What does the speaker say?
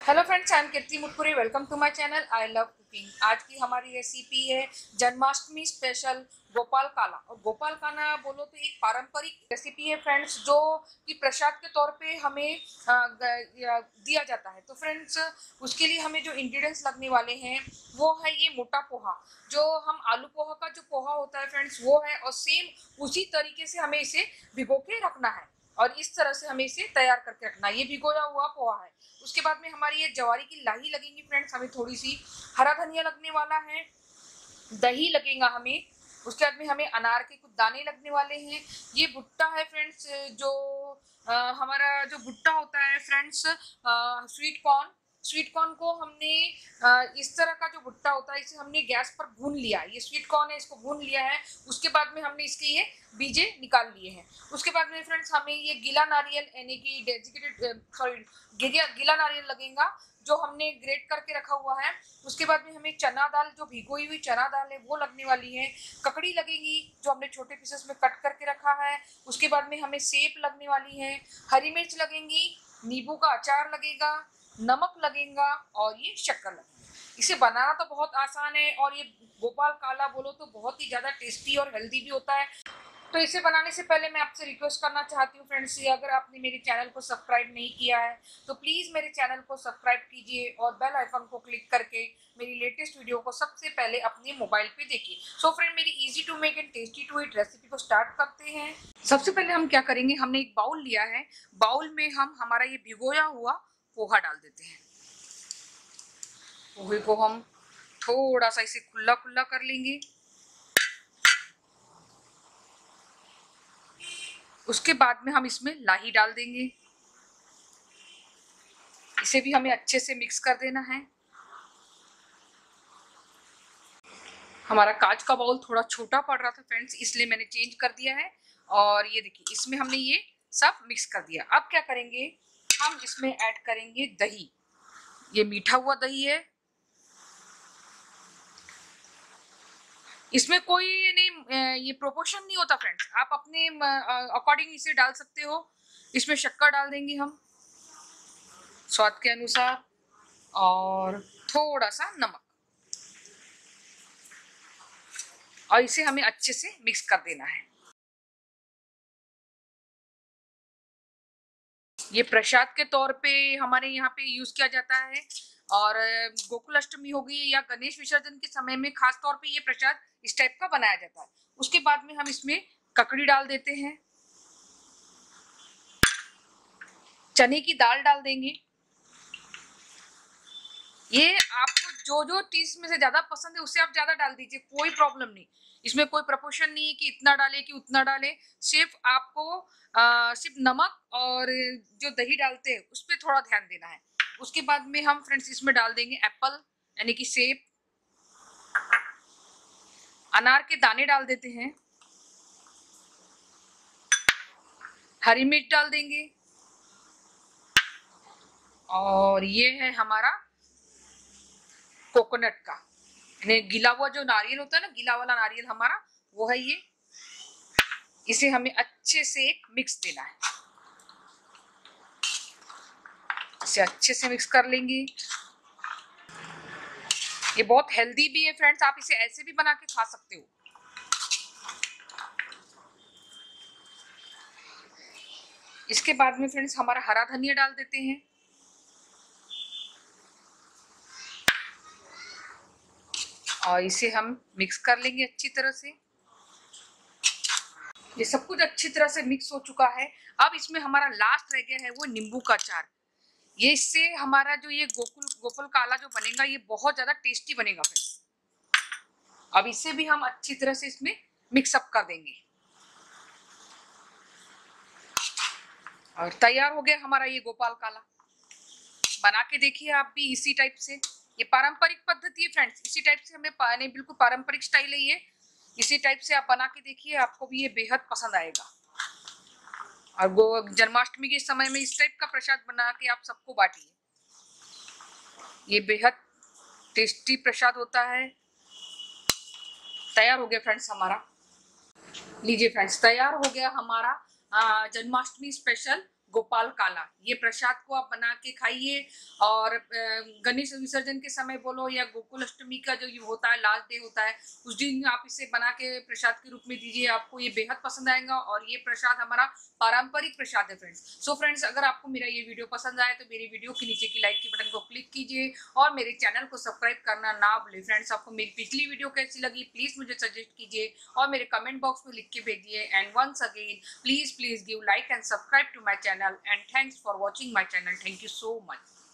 Hello friends, I am Kirti Mutpure. Welcome to my channel I love cooking. आज की हमारी recipe है जन्माष्टमी स्पेशल गोपाल काला। और गोपाल काला बोलो तो एक पारंपरिक रेसिपी है फ्रेंड्स, जो कि प्रसाद के तौर पे हमें दिया जाता है। तो फ्रेंड्स, उसके लिए हमें जो इंग्रेडिएंट्स लगने वाले हैं वो है ये मोटा पोहा। जो हम आलू पोहा का जो पोहा होता है फ्रेंड्स वो है, और सेम उसी तरीके से हमें इसे भिगो के रखना है और इस तरह से हमें इसे तैयार करके रखना है। ये भिगोया हुआ पोहा है। उसके बाद में हमारी ये जवारी की लाही लगेंगी फ्रेंड्स, हमें थोड़ी सी हरा धनिया लगने वाला है, दही लगेगा हमें। उसके बाद में हमें अनार के कुछ दाने लगने वाले हैं। ये भुट्टा है फ्रेंड्स, जो हमारा जो भुट्टा होता है फ्रेंड्स, स्वीट कॉर्न को हमने इस तरह का जो भुट्टा होता है इसे हमने गैस पर भून लिया है। ये स्वीट कॉर्न है, इसको भून लिया है। उसके बाद में हमने इसके ये बीजे निकाल लिए हैं। उसके बाद में फ्रेंड्स हमें ये गीला नारियल यानी कि गीला नारियल लगेगा, जो हमने ग्रेट करके रखा हुआ है। उसके बाद में हमें चना दाल, जो भिगोई हुई चना दाल है वो लगने वाली है। ककड़ी लगेगी, जो हमने छोटे पीसेस में कट करके रखा है। उसके बाद में हमें सेब लगने वाली है, हरी मिर्च लगेंगी, नींबू का अचार लगेगा, नमक लगेगा और ये शक्कर लगेगी। इसे बनाना तो बहुत आसान है और ये गोपाल काला बोलो तो बहुत ही ज़्यादा टेस्टी और हेल्दी भी होता है। तो इसे बनाने से पहले मैं आपसे रिक्वेस्ट करना चाहती हूँ फ्रेंड्स, ये अगर आपने मेरे चैनल को सब्सक्राइब नहीं किया है तो प्लीज़ मेरे चैनल को सब्सक्राइब कीजिए और बेल आइकन को क्लिक करके मेरी लेटेस्ट वीडियो को सबसे पहले अपने मोबाइल पे देखिए। सो फ्रेंड, मेरी easy to make and tasty to eat recipe को स्टार्ट करते हैं। सबसे पहले हम क्या करेंगे, हमने एक बाउल लिया है। बाउल में हम हमारा ये भिगोया हुआ पोहा डाल देते हैं। पोहे को हम थोड़ा सा इसे खुला खुला कर लेंगे। उसके बाद में हम इसमें लाही डाल देंगे। इसे भी हमें अच्छे से मिक्स कर देना है। हमारा कांच का बाउल थोड़ा छोटा पड़ रहा था फ्रेंड्स, इसलिए मैंने चेंज कर दिया है। और ये देखिए, इसमें हमने ये सब मिक्स कर दिया। अब क्या करेंगे, हम इसमें ऐड करेंगे दही। ये मीठा हुआ दही है। इसमें कोई नहीं, ये प्रोपोर्शन नहीं होता फ्रेंड्स, आप अपने अकॉर्डिंग इसे डाल सकते हो। इसमें शक्कर डाल देंगे हम स्वाद के अनुसार, और थोड़ा सा नमक, और इसे हमें अच्छे से मिक्स कर देना है। ये प्रसाद के तौर पे हमारे यहाँ पे यूज किया जाता है, और गोकुल अष्टमी होगी या गणेश विसर्जन के समय में खास तौर पे ये प्रसाद इस टाइप का बनाया जाता है। उसके बाद में हम इसमें ककड़ी डाल देते हैं, चने की दाल डाल देंगे। ये आपको जो जो चीज में से ज्यादा पसंद है उसे आप ज्यादा डाल दीजिए, कोई प्रॉब्लम नहीं। इसमें कोई प्रपोर्शन नहीं है कि इतना डाले कि उतना डाले। सिर्फ आपको सिर्फ नमक और जो दही डालते हैं उस पर थोड़ा ध्यान देना है। उसके बाद में हम फ्रेंड्स इसमें डाल देंगे एप्पल यानी कि सेब, अनार के दाने डाल देते हैं, हरी मिर्च डाल देंगे, और ये है हमारा कोकोनट का यानी गीला हुआ जो नारियल होता है ना, गीला वाला नारियल हमारा वो है ये। इसे हमें अच्छे से एक मिक्स देना है। इसे अच्छे से मिक्स कर लेंगे। ये बहुत हेल्दी भी है फ्रेंड्स, आप इसे ऐसे भी बना के खा सकते हो। इसके बाद में फ्रेंड्स हमारा हरा धनिया डाल देते हैं, और इसे हम मिक्स कर लेंगे अच्छी तरह से। ये सब कुछ अच्छी तरह से मिक्स हो चुका है। अब इसमें हमारा लास्ट रह गया है वो नींबू का अचार। ये इससे हमारा जो ये गोकुल काला जो बनेगा ये बहुत ज्यादा टेस्टी बनेगा फ्रेंड्स। अब इसे भी हम अच्छी तरह से इसमें मिक्सअप कर देंगे, और तैयार हो गया हमारा ये गोपाल काला। बना के देखिए आप भी इसी टाइप से। ये पारंपरिक पद्धति है फ्रेंड्स, इसी टाइप से हमें नहीं, बिल्कुल पारंपरिक स्टाइल है ये। इसी टाइप से आप बना के देखिए, आपको भी ये बेहद पसंद आएगा। और जन्माष्टमी के समय में इस टाइप का प्रसाद बना के आप सबको बांटिए। ये बेहद टेस्टी प्रसाद होता है। तैयार हो गया फ्रेंड्स हमारा। लीजिए फ्रेंड्स, तैयार हो गया हमारा जन्माष्टमी स्पेशल गोपाल काला। ये प्रसाद को आप बना के खाइए और गणेश विसर्जन के समय बोलो या गोकुल अष्टमी का जो ये होता है लास्ट डे होता है, उस दिन आप इसे बना के प्रसाद के रूप में दीजिए, आपको ये बेहद पसंद आएगा। और ये प्रसाद हमारा पारंपरिक प्रसाद है फ्रेंड्स। सो फ्रेंड्स, अगर आपको मेरा ये वीडियो पसंद आए तो मेरी वीडियो के नीचे की लाइक के बटन को क्लिक कीजिए और मेरे चैनल को सब्सक्राइब करना ना भूलिए। फ्रेंड्स, आपको मेरी पिछली वीडियो कैसी लगी प्लीज मुझे सजेस्ट कीजिए और मेरे कमेंट बॉक्स में लिख के भेजिए। And once again please give like and subscribe to my channel and thanks for watching my channel. Thank you so much.